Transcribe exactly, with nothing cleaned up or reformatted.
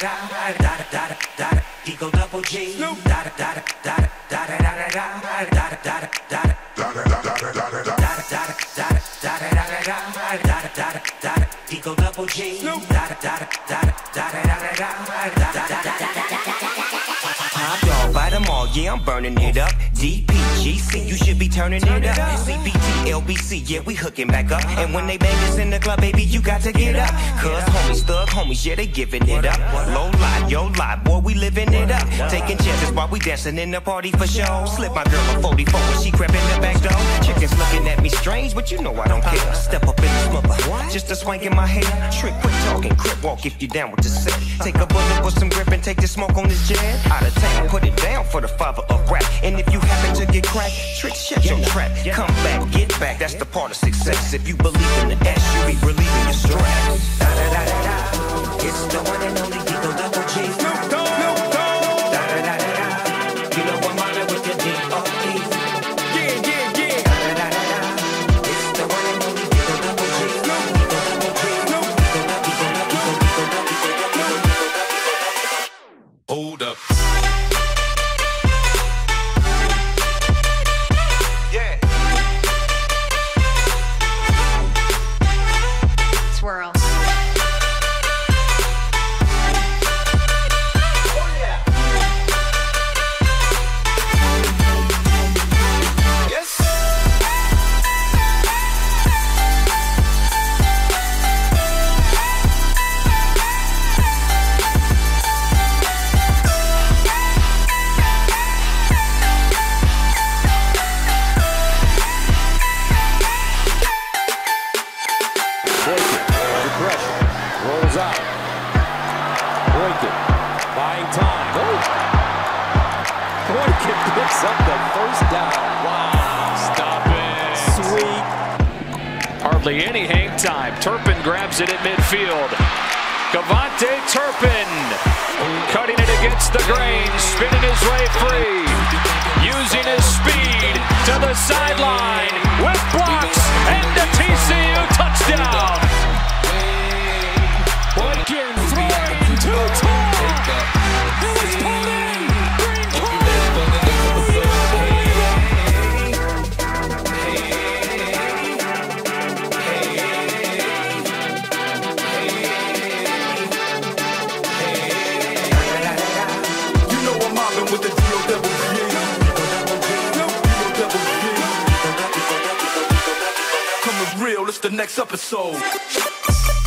Eagle double G. Da da da da da da da da da da da da. Eagle double G. Da da da da da da da da. Top dog by them all, yeah, I'm burning it up. D P G C, you should be turning it up. C B T, L B C, yeah, we hooking back up. And when they bang us in the club, baby, you got to get up. Cause homies, thug homies, yeah, they giving it up. Low lie, yo lie, boy, we living it up. Taking chances while we dancing in the party for show. Slip my girl a forty-four when she crept in the back door. Chickens looking at me strange, but you know I don't care. Step up in the smother, just a swank in my hair. Trick, quit talking, crip walk if you down with the set. Take a bullet with some grip and take the smoke on this jet. Out of town, put it down for the father of rap. And if you happen to get cracked, trick, shut your trap. Come back, get back, that's the part of success. If you believe in the S, you be relieving your stress. Da da da da da, it's the one and only Eagle double G. Snoop Dogg, Snoop Dogg. Da da da da da, you know I'm mobbing with the D O E. Yeah, yeah, yeah. Da da da da da, it's the one and only Eagle double G. Eagle double G. Eagle double, Eagle double, Eagle double, Eagle double, Eagle double. Hold up. Swirl. Rolls out. Boykin buying time. Oh. Boykin picks up the first down. Wow. Stop it. Sweet. Hardly any hang time. Turpin grabs it at midfield. Cavante Turpin cutting it against the grain, spinning his way free, using his speed to the sideline with blocks and a T C U touchdown. Boykin throwing too tall. It was pulled in. Green You know I'm mobbing with the D O double G. Coming real, it's the next episode.